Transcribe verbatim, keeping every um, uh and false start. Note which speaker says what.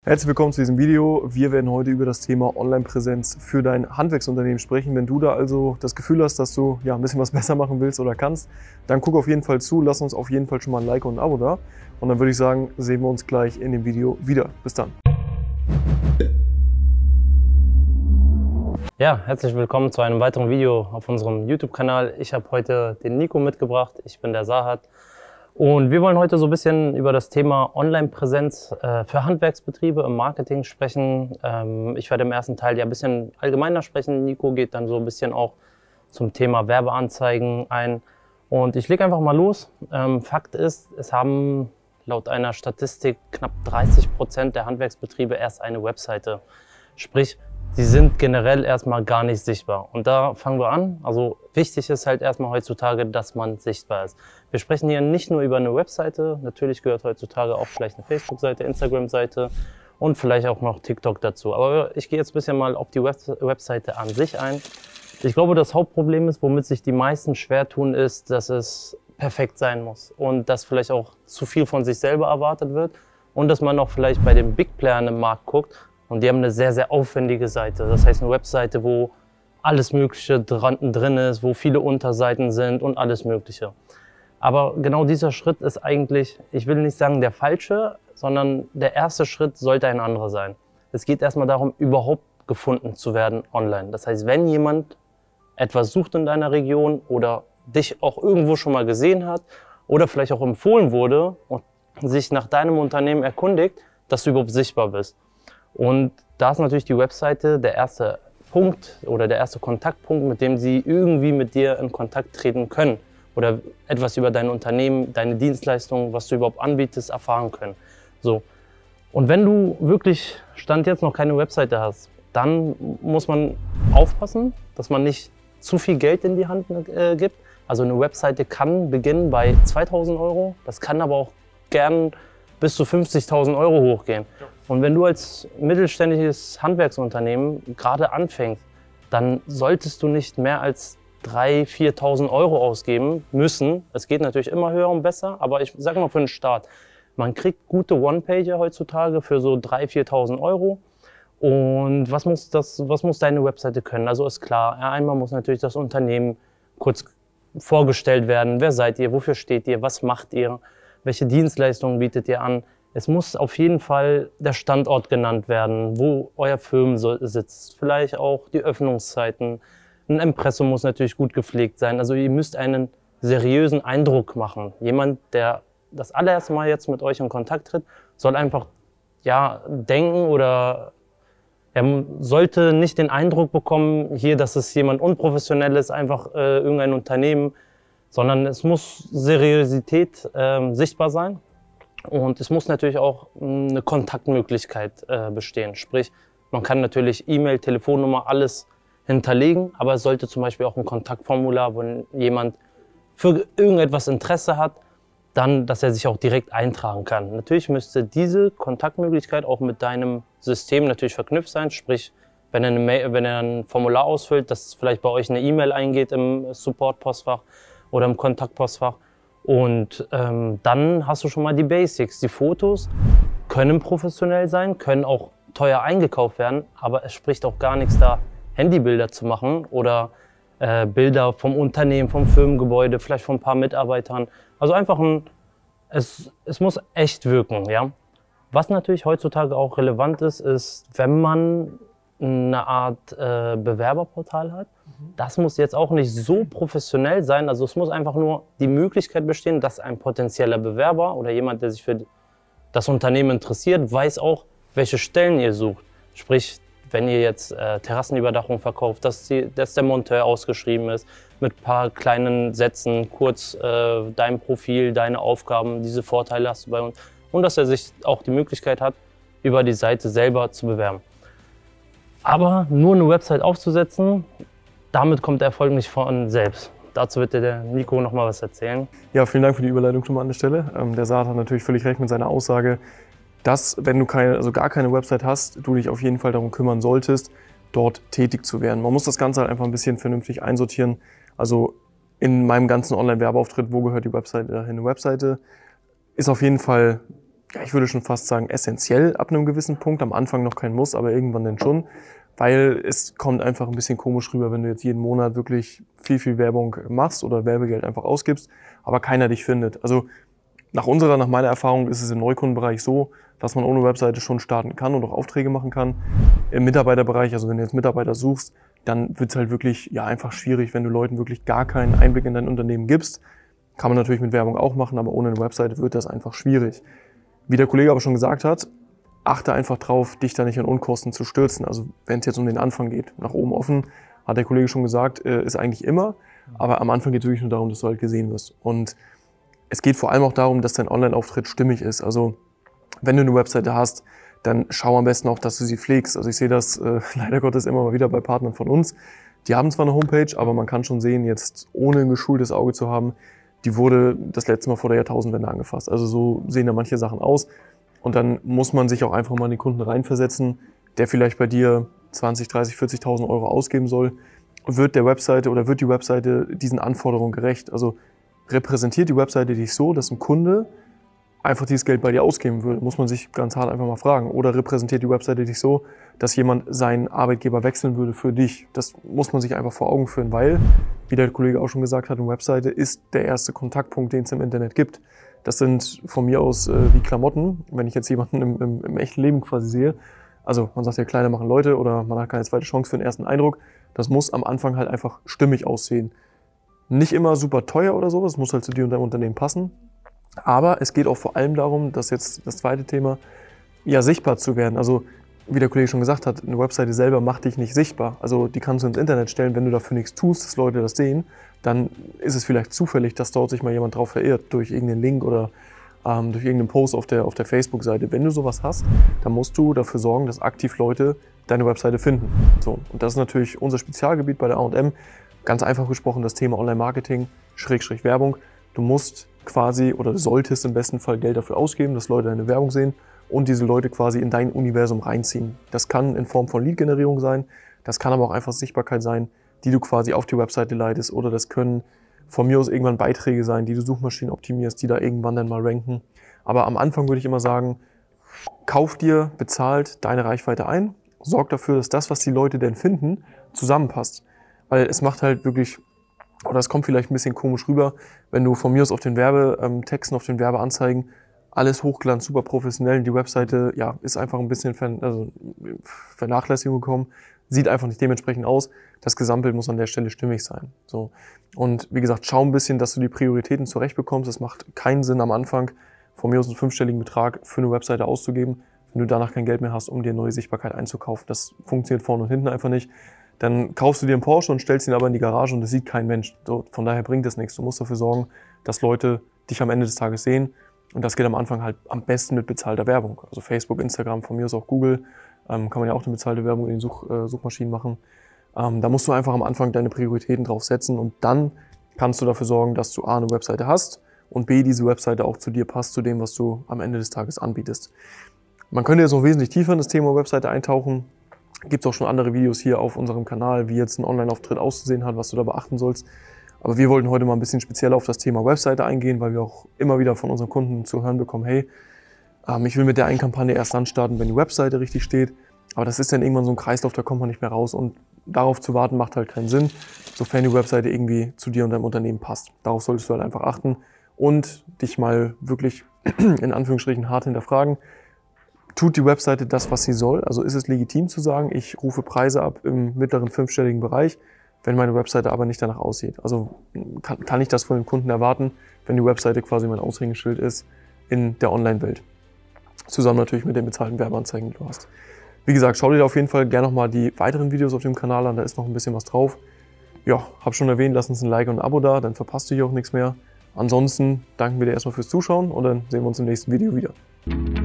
Speaker 1: Herzlich willkommen zu diesem Video. Wir werden heute über das Thema Online-Präsenz für dein Handwerksunternehmen sprechen. Wenn du da also das Gefühl hast, dass du ja ein bisschen was besser machen willst oder kannst, dann guck auf jeden Fall zu, lass uns auf jeden Fall schon mal ein Like und ein Abo da. Und dann würde ich sagen, sehen wir uns gleich in dem Video wieder. Bis dann.
Speaker 2: Ja, herzlich willkommen zu einem weiteren Video auf unserem YouTube-Kanal. Ich habe heute den Nico mitgebracht, ich bin der Sahat. Und wir wollen heute so ein bisschen über das Thema Online-Präsenz äh, für Handwerksbetriebe im Marketing sprechen. Ähm, ich werde im ersten Teil ja ein bisschen allgemeiner sprechen. Nico geht dann so ein bisschen auch zum Thema Werbeanzeigen ein. Und ich lege einfach mal los. Ähm, Fakt ist, es haben laut einer Statistik knapp dreißig Prozent der Handwerksbetriebe erst eine Webseite. Sprich, sie sind generell erstmal gar nicht sichtbar. Und da fangen wir an. Also wichtig ist halt erstmal heutzutage, dass man sichtbar ist. Wir sprechen hier nicht nur über eine Webseite. Natürlich gehört heutzutage auch vielleicht eine Facebook-Seite, Instagram-Seite und vielleicht auch noch TikTok dazu. Aber ich gehe jetzt ein bisschen mal auf die Web Webseite an sich ein. Ich glaube, das Hauptproblem ist, womit sich die meisten schwer tun, ist, dass es perfekt sein muss. Und dass vielleicht auch zu viel von sich selber erwartet wird. Und dass man auch vielleicht bei den Big Playern im Markt guckt. Und die haben eine sehr, sehr aufwendige Seite. Das heißt, eine Webseite, wo alles Mögliche dran, drin ist, wo viele Unterseiten sind und alles Mögliche. Aber genau dieser Schritt ist eigentlich, ich will nicht sagen der falsche, sondern der erste Schritt sollte ein anderer sein. Es geht erstmal darum, überhaupt gefunden zu werden online. Das heißt, wenn jemand etwas sucht in deiner Region oder dich auch irgendwo schon mal gesehen hat oder vielleicht auch empfohlen wurde und sich nach deinem Unternehmen erkundigt, dass du überhaupt sichtbar bist. Und da ist natürlich die Webseite der erste Punkt oder der erste Kontaktpunkt, mit dem sie irgendwie mit dir in Kontakt treten können oder etwas über dein Unternehmen, deine Dienstleistungen, was du überhaupt anbietest, erfahren können. So. Und wenn du wirklich Stand jetzt noch keine Webseite hast, dann muss man aufpassen, dass man nicht zu viel Geld in die Hand äh, gibt. Also eine Webseite kann beginnen bei zweitausend Euro, das kann aber auch gern bis zu fünfzigtausend Euro hochgehen. Ja. Und wenn du als mittelständisches Handwerksunternehmen gerade anfängst, dann solltest du nicht mehr als dreitausend, viertausend Euro ausgeben müssen. Es geht natürlich immer höher und besser, aber ich sage mal für den Start. Man kriegt gute One-Pager heutzutage für so dreitausend, viertausend Euro. Und was muss, das, was muss deine Webseite können? Also ist klar, einmal muss natürlich das Unternehmen kurz vorgestellt werden. Wer seid ihr? Wofür steht ihr? Was macht ihr? Welche Dienstleistungen bietet ihr an? Es muss auf jeden Fall der Standort genannt werden, wo euer Firmensitz sitzt. Vielleicht auch die Öffnungszeiten. Ein Impressum muss natürlich gut gepflegt sein. Also ihr müsst einen seriösen Eindruck machen. Jemand, der das allererste Mal jetzt mit euch in Kontakt tritt, soll einfach ja, denken oder er sollte nicht den Eindruck bekommen, hier, dass es jemand Unprofessionelles, einfach äh, irgendein Unternehmen, sondern es muss Seriosität äh, sichtbar sein. Und es muss natürlich auch eine Kontaktmöglichkeit äh, bestehen. Sprich, man kann natürlich E-Mail, Telefonnummer, alles hinterlegen, aber es sollte zum Beispiel auch ein Kontaktformular, wenn jemand für irgendetwas Interesse hat, dann, dass er sich auch direkt eintragen kann. Natürlich müsste diese Kontaktmöglichkeit auch mit deinem System natürlich verknüpft sein. Sprich, wenn er, eine Mail, wenn er ein Formular ausfüllt, dass vielleicht bei euch eine E-Mail eingeht im Support-Postfach oder im Kontaktpostfach. Und ähm, dann hast du schon mal die Basics. Die Fotos können professionell sein, können auch teuer eingekauft werden, aber es spricht auch gar nichts da, Handybilder zu machen oder äh, Bilder vom Unternehmen, vom Firmengebäude, vielleicht von ein paar Mitarbeitern. Also einfach ein, es, es muss echt wirken, ja. Was natürlich heutzutage auch relevant ist, ist, wenn man eine Art äh, Bewerberportal hat. Das muss jetzt auch nicht so professionell sein, also es muss einfach nur die Möglichkeit bestehen, dass ein potenzieller Bewerber oder jemand, der sich für das Unternehmen interessiert, weiß auch, welche Stellen ihr sucht. Sprich, wenn ihr jetzt äh, Terrassenüberdachung verkauft, dass, die, dass der Monteur ausgeschrieben ist, mit ein paar kleinen Sätzen, kurz äh, dein Profil, deine Aufgaben, diese Vorteile hast du bei uns und dass er sich auch die Möglichkeit hat, über die Seite selber zu bewerben. Aber nur eine Website aufzusetzen, damit kommt der Erfolg nicht von selbst. Dazu wird dir der Nico noch mal was erzählen.
Speaker 1: Ja, vielen Dank für die Überleitung schon mal an der Stelle. Ähm, der Saat hat natürlich völlig recht mit seiner Aussage, dass, wenn du keine, also gar keine Website hast, du dich auf jeden Fall darum kümmern solltest, dort tätig zu werden. Man muss das Ganze halt einfach ein bisschen vernünftig einsortieren. Also in meinem ganzen Online-Werbeauftritt, wo gehört die Website dahin? Eine Webseite ist auf jeden Fall ja, ich würde schon fast sagen, essentiell ab einem gewissen Punkt. Am Anfang noch kein Muss, aber irgendwann dann schon. Weil es kommt einfach ein bisschen komisch rüber, wenn du jetzt jeden Monat wirklich viel, viel Werbung machst oder Werbegeld einfach ausgibst, aber keiner dich findet. Also nach unserer, nach meiner Erfahrung ist es im Neukundenbereich so, dass man ohne Webseite schon starten kann und auch Aufträge machen kann. Im Mitarbeiterbereich, also wenn du jetzt Mitarbeiter suchst, dann wird es halt wirklich ja einfach schwierig, wenn du Leuten wirklich gar keinen Einblick in dein Unternehmen gibst. Kann man natürlich mit Werbung auch machen, aber ohne eine Webseite wird das einfach schwierig. Wie der Kollege aber schon gesagt hat, achte einfach drauf, dich da nicht in Unkosten zu stürzen. Also wenn es jetzt um den Anfang geht, nach oben offen, hat der Kollege schon gesagt, ist eigentlich immer. Aber am Anfang geht es wirklich nur darum, dass du halt gesehen wirst. Und es geht vor allem auch darum, dass dein Online-Auftritt stimmig ist. Also wenn du eine Webseite hast, dann schau am besten auch, dass du sie pflegst. Also ich sehe das äh, leider Gottes immer mal wieder bei Partnern von uns. Die haben zwar eine Homepage, aber man kann schon sehen, jetzt ohne ein geschultes Auge zu haben, die wurde das letzte Mal vor der Jahrtausendwende angefasst. Also so sehen da manche Sachen aus. Und dann muss man sich auch einfach mal in den Kunden reinversetzen, der vielleicht bei dir zwanzig, dreißig, vierzigtausend Euro ausgeben soll. Wird der Webseite oder wird die Webseite diesen Anforderungen gerecht? Also repräsentiert die Webseite dich so, dass ein Kunde einfach dieses Geld bei dir ausgeben würde? Muss man sich ganz hart einfach mal fragen. Oder repräsentiert die Webseite dich so, dass jemand seinen Arbeitgeber wechseln würde für dich? Das muss man sich einfach vor Augen führen, weil, wie der Kollege auch schon gesagt hat, eine Webseite ist der erste Kontaktpunkt, den es im Internet gibt. Das sind von mir aus äh, wie Klamotten, wenn ich jetzt jemanden im, im, im echten Leben quasi sehe. Also man sagt ja, Kleider machen Leute oder man hat keine zweite Chance für den ersten Eindruck. Das muss am Anfang halt einfach stimmig aussehen. Nicht immer super teuer oder sowas, muss halt zu dir und deinem Unternehmen passen. Aber es geht auch vor allem darum, dass jetzt das zweite Thema, ja, sichtbar zu werden. Also wie der Kollege schon gesagt hat, eine Webseite selber macht dich nicht sichtbar. Also die kannst du ins Internet stellen, wenn du dafür nichts tust, dass Leute das sehen, dann ist es vielleicht zufällig, dass dort sich mal jemand drauf verirrt, durch irgendeinen Link oder ähm, durch irgendeinen Post auf der, auf der Facebook-Seite. Wenn du sowas hast, dann musst du dafür sorgen, dass aktiv Leute deine Webseite finden. So, und das ist natürlich unser Spezialgebiet bei der A und M. Ganz einfach gesprochen das Thema Online-Marketing, Schrägstrich Werbung. Du musst quasi oder du solltest im besten Fall Geld dafür ausgeben, dass Leute deine Werbung sehen und diese Leute quasi in dein Universum reinziehen. Das kann in Form von Lead-Generierung sein, das kann aber auch einfach Sichtbarkeit sein, die du quasi auf die Webseite leitest, oder das können von mir aus irgendwann Beiträge sein, die du Suchmaschinen optimierst, die da irgendwann dann mal ranken. Aber am Anfang würde ich immer sagen, kauf dir bezahlt deine Reichweite ein, sorg dafür, dass das, was die Leute denn finden, zusammenpasst. Weil es macht halt wirklich, oder es kommt vielleicht ein bisschen komisch rüber, wenn du von mir aus auf den Werbetexten, auf den Werbeanzeigen alles Hochglanz, super professionell, die Webseite ja, ist einfach ein bisschen Vern also Vernachlässigung gekommen, sieht einfach nicht dementsprechend aus. Das Gesamtbild muss an der Stelle stimmig sein. So. Und wie gesagt, schau ein bisschen, dass du die Prioritäten zurecht bekommst. Es macht keinen Sinn am Anfang, von mir aus einen fünfstelligen Betrag für eine Webseite auszugeben, wenn du danach kein Geld mehr hast, um dir neue Sichtbarkeit einzukaufen. Das funktioniert vorne und hinten einfach nicht. Dann kaufst du dir einen Porsche und stellst ihn aber in die Garage und das sieht kein Mensch. So, von daher bringt das nichts. Du musst dafür sorgen, dass Leute dich am Ende des Tages sehen. Und das geht am Anfang halt am besten mit bezahlter Werbung. Also Facebook, Instagram, von mir aus auch Google, ähm, kann man ja auch eine bezahlte Werbung in den Such, äh, Suchmaschinen machen. Ähm, da musst du einfach am Anfang deine Prioritäten drauf setzen und dann kannst du dafür sorgen, dass du A, eine Webseite hast und B, diese Webseite auch zu dir passt, zu dem, was du am Ende des Tages anbietest. Man könnte jetzt noch wesentlich tiefer in das Thema Webseite eintauchen. Gibt es auch schon andere Videos hier auf unserem Kanal, wie jetzt ein Online-Auftritt auszusehen hat, was du da beachten sollst. Aber wir wollten heute mal ein bisschen speziell auf das Thema Webseite eingehen, weil wir auch immer wieder von unseren Kunden zu hören bekommen, hey, ähm, ich will mit der einen Kampagne erst dann starten, wenn die Webseite richtig steht. Aber das ist dann irgendwann so ein Kreislauf, da kommt man nicht mehr raus. Und darauf zu warten macht halt keinen Sinn, sofern die Webseite irgendwie zu dir und deinem Unternehmen passt. Darauf solltest du halt einfach achten und dich mal wirklich in Anführungsstrichen hart hinterfragen. Tut die Webseite das, was sie soll? Also ist es legitim zu sagen, ich rufe Preise ab im mittleren fünfstelligen Bereich, wenn meine Webseite aber nicht danach aussieht? Also kann, kann ich das von den Kunden erwarten, wenn die Webseite quasi mein Aushängeschild ist in der Online-Welt? Zusammen natürlich mit den bezahlten Werbeanzeigen, die du hast. Wie gesagt, schau dir auf jeden Fall gerne nochmal die weiteren Videos auf dem Kanal an, da ist noch ein bisschen was drauf. Ja, hab schon erwähnt, lass uns ein Like und ein Abo da, dann verpasst du hier auch nichts mehr. Ansonsten danken wir dir erstmal fürs Zuschauen und dann sehen wir uns im nächsten Video wieder.